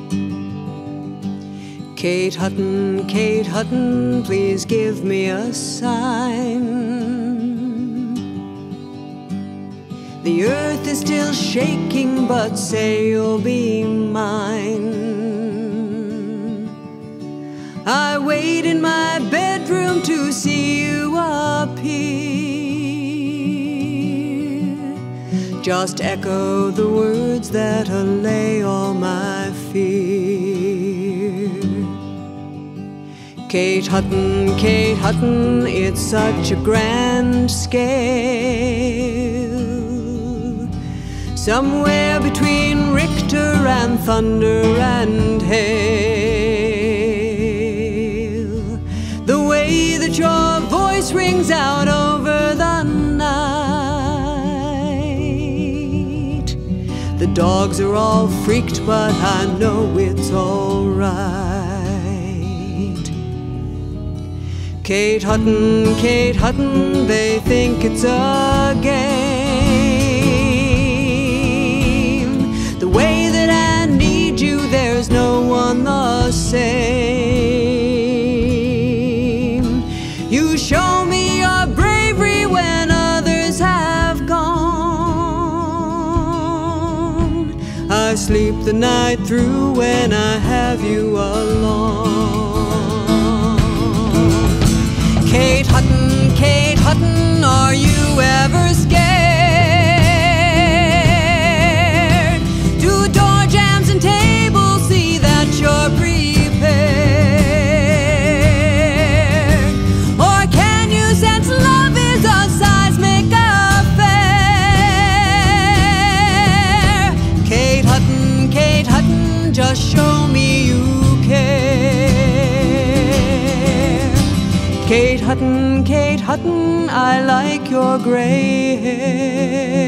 Kate Hutton, please give me a sign. The earth is still shaking, but say you'll be mine. I wait in my bedroom to see you appear. Just echo the words that allay all my fear. Kate Hutton, it's such a grand scale. Somewhere between Richter and thunder and hail. The way that your voice rings out over the night. The dogs are all freaked, but I know it's all right. Kate Hutton, they think it's a game. The way that I need you, there's no one the same. You show me your bravery when others have gone. I sleep the night through when I have you along. Kate Hutton, are you ever scared? Do door jams and tables see that you're prepared? Or can you sense love is a seismic affair? Kate Hutton, just show me you care. Kate Hutton, I like your gray hair.